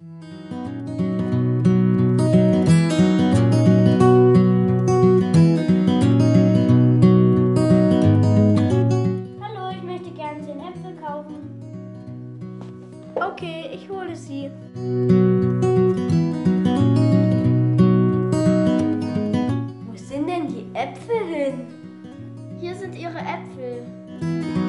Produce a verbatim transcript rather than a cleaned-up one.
Hallo, ich möchte gerne zehn Äpfel kaufen. Okay, ich hole sie. Wo sind denn die Äpfel hin? Hier sind Ihre Äpfel.